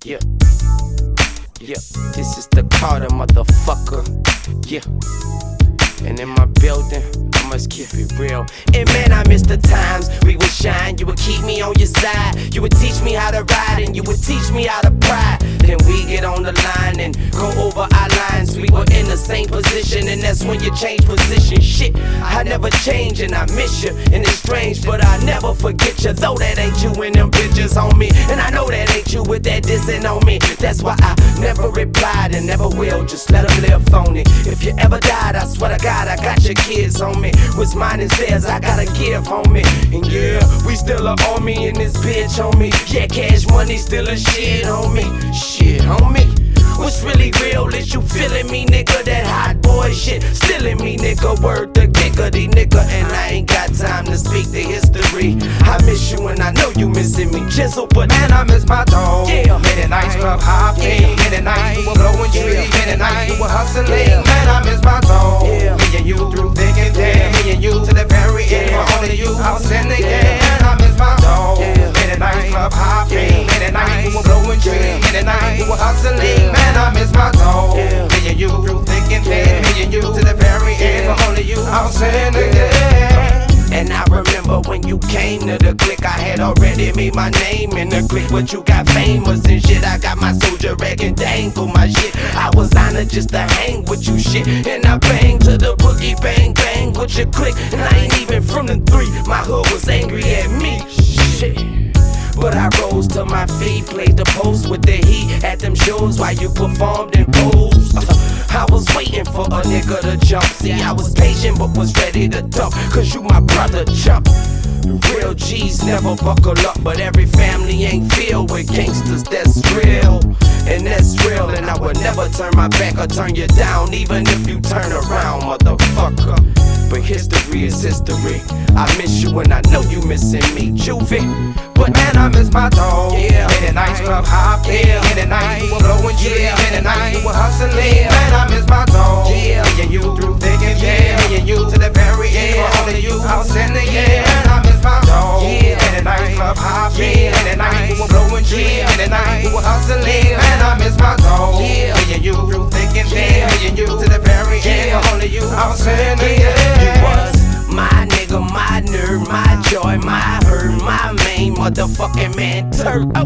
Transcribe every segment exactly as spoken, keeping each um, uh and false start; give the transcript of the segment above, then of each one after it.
Yeah, yeah, this is the Carter, motherfucker. Yeah, and in my building, I must keep it real. And man, I miss the times we would shine. You would keep me on your side. You would teach me how to ride, and you would teach me how to pride. Then we get on the line and go over our lines. We were in the same position, and that's when you change position. Shit, I never change, and I miss you, and it's strange, but I never forget you. Though that ain't you in them pictures on me, and I know that ain't you with that dissing on me. That's why I never replied and never will. Just let them live phony. If you ever died, I swear to God, I got your kids on me. What's mine is theirs, I gotta give, homie. And yeah, we still a army in this bitch, homie. Yeah, cash money still a shit, homie. Shit, homie. What's really real is you feeling me, nigga. That hot boy shit still in me, nigga. Word to giggity, nigga. And I ain't got time to speak the history. I miss you and I know you missing me. Chisel, but man, I miss my dog. Yeah, many nights club hopping, yeah. Many nights we were blowing trees, yeah. Many nights we were hustling. Yeah. Man, I miss my dog. Yeah. Me and you through thick and thin. Yeah. Me and you to the very end. Yeah. For only you, I was in the yeah. Man, I miss my dog. Yeah. Many nights club hopping, yeah. Many nights we were blowing trees, yeah. Many nights we were hustling. Yeah. Man, I miss my dog. Yeah. Me and you through thick and thin. Yeah. Me and you to the very end. For only you, I was in the yeah. And I remember when you came to the clique, I had already made my name in the clique. But you got famous and shit. I got my soldier rag and dangle my shit. I was honored just to hang with you shit. And I bang to the boogie, bang, bang with your clique. And I ain't even from the three. My hood was angry at me. Shit. But I rose to my feet, played the post with the heat at them shows while you performed and posed. I was waiting for a nigga to jump. See, I was patient but was ready to dump. Cause you my brother jump. Real G's never buckle up, but every family ain't filled with gangsters, that's real. And that's real, and I would never turn my back or turn you down, even if you turn around, motherfucker. But history is history. I miss you and I know you missing me, Juvie. But man, I miss my dog. Yeah. Many nights club hopping, yeah. Many nights we were blowing trees, yeah. Many nights we were hustling. Yeah. Man, I miss my dog. Yeah. Me and you through thick and thin. Yeah. Me and you to the very end. Yeah. For only you, I was in the yeah. Man, I miss my dog. Yeah. Many nights club hopping, yeah. Many nights we were blowing trees, yeah. Many nights we were hustling. Yeah. Man, I miss my dog. Yeah. Me and you through thick and thin. Me and you to the very end. For only you, I was in the yeah. You was my nigga, my nerd, my joy, my hurt, my main motherfucking mentor. Oh.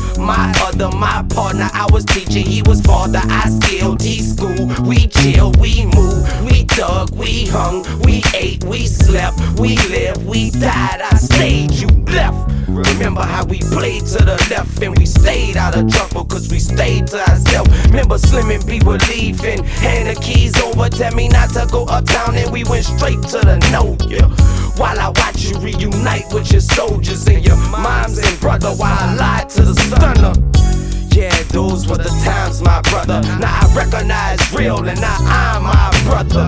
My other, my partner, I was teaching, he was father, I skilled, he school. We chill, we move, we dug, we hung, we ate, we slept, we lived, we died, I stayed, you left. Remember how we played to the left and we stayed out of trouble cause we stayed to ourselves. Remember Slim and B were leaving, hand the keys over, tell me not to go uptown, and we went straight to the no, yeah. While I watch you reunite with your soldiers and your moms and brother, while I lied to the stunner. Yeah, those were the times, my brother. Now I recognize real and now I'm my brother.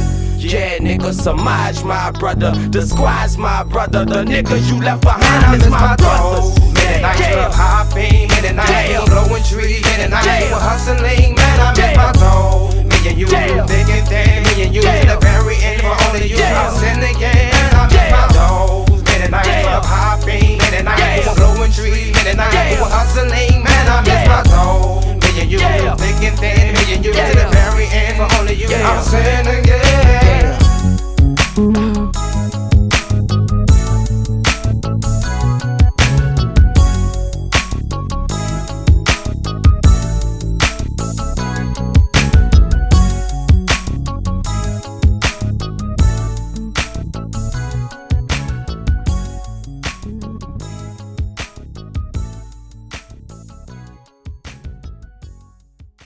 Yeah, nigga, Samaj, my brother. The squad's my brother. The nigga you left behind is my brothers. Many nights club hopping, many nights we were blowing trees, many nights we were hustling. Man, I miss my dog. Me and you through thick and thin. Me and you to the very end. For only you, I was in the game. Man, I miss my dog. Many nights club hopping, many nights we were blowing trees, many nights we were hustling. Man, I miss my dog. Me and you through thick and thin. Me and you to the very end. For only you, I was in the